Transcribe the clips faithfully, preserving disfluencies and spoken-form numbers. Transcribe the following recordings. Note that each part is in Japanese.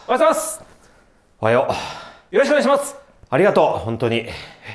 おはようございます。 おはよう。よろしくお願いします。 ありがとう、本当に。いや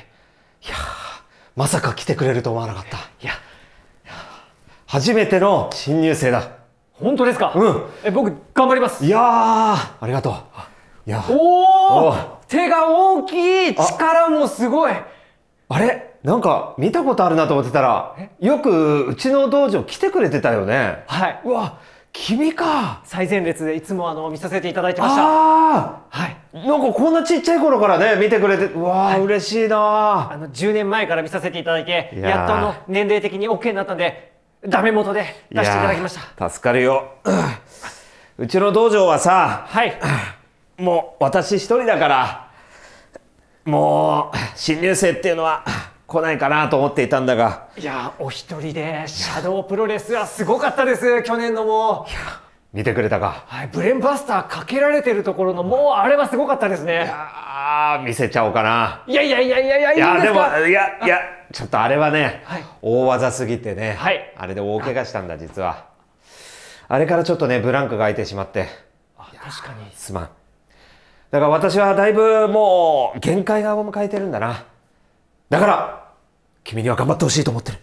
まさか来てくれると思わなかった。いや、初めての新入生だ。 本当ですか？ うん。 え、僕、頑張ります。 いやー、ありがとう。いやおお、手が大きい、力もすごい。 あれなんか見たことあるなと思ってたら、よくうちの道場来てくれてたよね。 はい。 うわ、君か。 最前列でいつもあの見させていただいてました。 ああ、 はい。 なんかこんなちっちゃい頃からね見てくれて、うわー、はい、嬉しいな。 あのじゅうねんまえから見させていただいて、やっとあの年齢的に オーケー になったんで、ダメ元で出していただきました。 助かるよ。うちの道場はさ、 はい。 もう私一人だから、もう新入生っていうのは来ないかなと思っていたんだが。 いやお一人でシャドープロレスはすごかったです。去年のも。 いや見てくれたか。 はい、ブレーンバスターかけられてるところのもうあれはすごかったですね。いや見せちゃおうかな。 いやいやいやいやいやいやでもいやいやちょっとあれはね、はい、大技すぎてね、 はい、 あれで大怪我したんだ実は。あれからちょっとねブランクが空いてしまって。 あ、確かにすまん。だから私はだいぶもう限界が迎えてるんだな。だから君には頑張ってほしいと思ってる。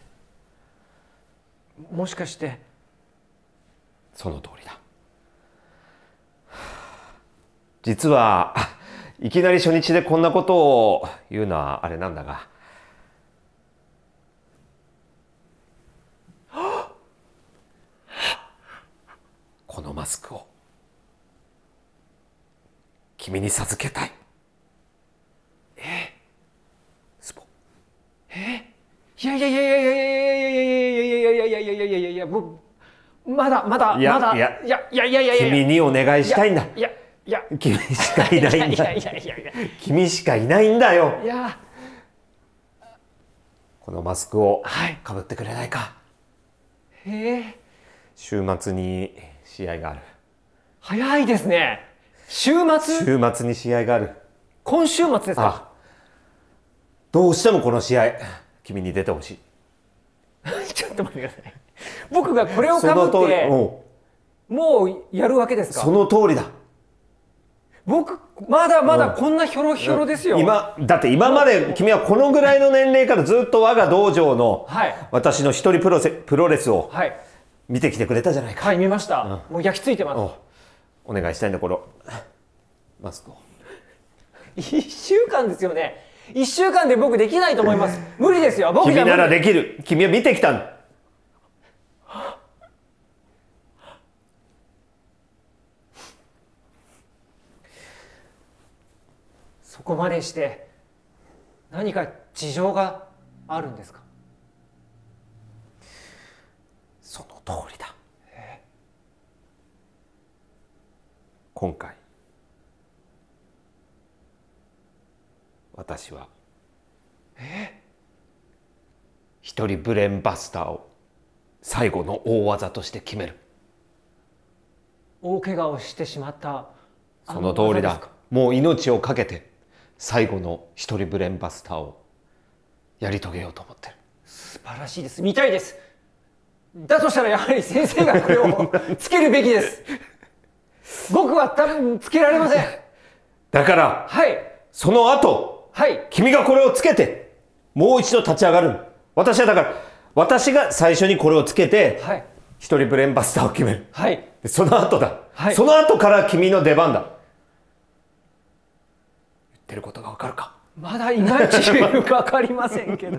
もしかしてその通りだ。実はいきなり初日でこんなことを言うのはあれなんだが、このマスクを君に授けたい。 えスポえいやいやいやいやいやいやいやいやいやいやいやいやいやいやいやいやいやもうまだまだまだいやいやいやいやいやいや君にお願いしたいんだ。 いやいや君しかいないんだ。君しかいないんだよ。 いやこのマスクをかぶってくれないか。 へえ。 週末に試合がある。 早いですね。週末？ 週末に試合がある。 今週末ですか？ ああ、どうしてもこの試合君に出てほしい。 ちょっと待ってください。僕がこれをかぶってもうやるわけですか？ その通りだ。 僕まだまだこんなひょろひょろですよ。 今だって今まで君はこのぐらいの年齢からずっと我が道場の私の一人プロセプロレスを見てきてくれたじゃないか。 はい、見ました。もう焼き付いてます。 お願いしたいんだこのマスクを。 いっしゅうかんですよね。いっしゅうかんで僕できないと思います。無理ですよ。僕君ならできる。君は見てきたんだ。 そこまでして何か事情があるんですか？ その通りだ。今回私は一人ブレーンバスターを最後の大技として決める。 大怪我をしてしまったその通りだ。もう命を懸けて最後の一人ブレーンバスターをやり遂げようと思ってる。 素晴らしいです。見たいです。だとしたらやはり先生がこれをつけるべきです。僕は多分つけられません。 だから、 はい、 その後、はい、君がこれをつけてもう一度立ち上がる。私はだから私が最初にこれをつけて、はい、一人ブレーンバスターを決める。はい、でその後だ、はい、その後から君の出番だ。言ってることがわかるか？ まだいまいち分かりませんけど。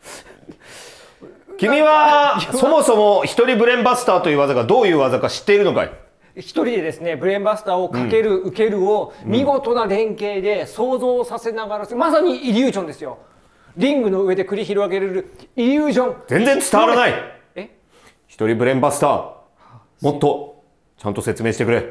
君はそもそも一人ブレーンバスターという技がどういう技か知っているのかい？ 一人でですねブレーンバスターをかける、うん、受けるを見事な連携で想像させながら、まさにイリュージョンですよ。リングの上で繰り広げられるイリュージョン。 全然伝わらない。え？一人ブレーンバスターもっとちゃんと説明してくれ。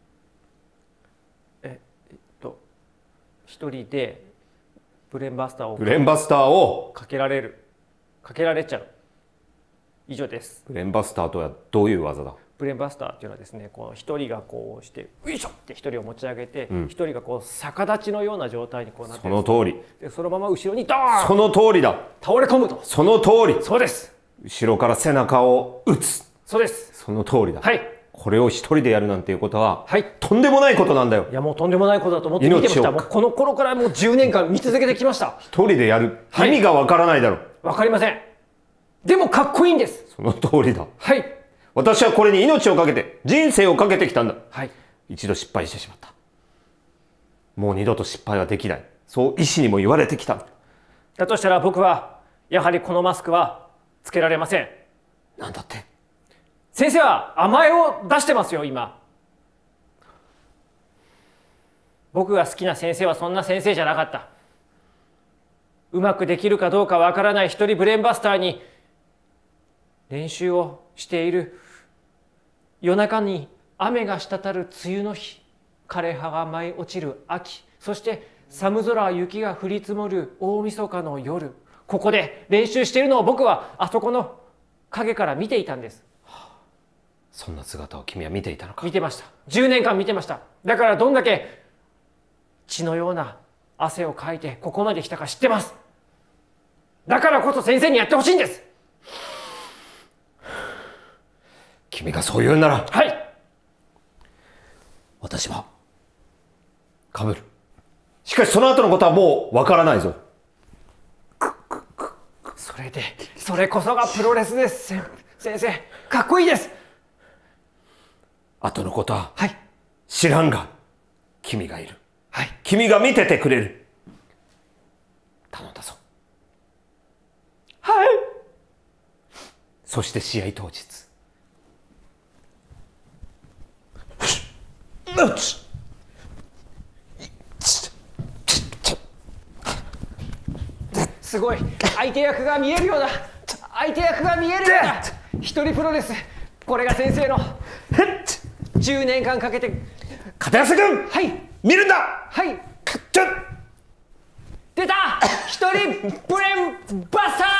ええっと一人でブレーンバスターをブレーンバスターをかけられるかけられちゃう。以上です。 ブレーンバスターとはどういう技だ？ ブレーンバスターっていうのはですね、こう一人がこうしてういしょって一人を持ち上げて、一、うん、人がこう逆立ちのような状態にこうなって、 その通り。 でそのまま後ろにドーン。 その通りだ。 倒れ込むと。 その通り。 そうです。 後ろから背中を打つ。 そうです。 その通りだ。 はい。 これを一人でやるなんていうことは、 はい、 とんでもないことなんだよ。 いやもうとんでもないことだと思って見てました。もうこの頃からもうじゅうねんかん見続けてきました。 一人でやる、意味がわからないだろう。 わかりません。でもかっこいいんです。 その通りだ。 はい。 私はこれに命をかけて、人生をかけてきたんだ。 はい。 一度失敗してしまった。もう二度と失敗はできない。そう医師にも言われてきた。 だとしたら僕はやはりこのマスクはつけられません。 なんだって？ 先生は甘えを出してますよ今。僕が好きな先生はそんな先生じゃなかった。うまくできるかどうかわからない一人ブレーンバスターに練習をしている。夜中に雨が滴る梅雨の日、枯葉が舞い落ちる秋、そして寒空雪が降り積もる大晦日の夜、ここで練習しているのを僕はあそこの影から見ていたんです。 そんな姿を君は見ていたのか？ 見てました。じゅうねんかん見てました。だからどんだけ血のような汗をかいてここまで来たか知ってます。だからこそ先生にやってほしいんです。 君がそう言うなら、 はい、 私はかぶる。しかしその後のことはもうわからないぞ。 それでそれこそがプロレスです。先生かっこいいです。 後のことははい知らんが、君がいる。 はい、 君が見ててくれる。頼んだぞ。 はい。 そして試合当日、 すごい相手役が見えるような相手役が見えるような一人プロレス。これが先生のじゅうねんかんかけて。 片安君、 はい、 見るんだ。 はい、 ちょっ出た一人ブレーンバスター。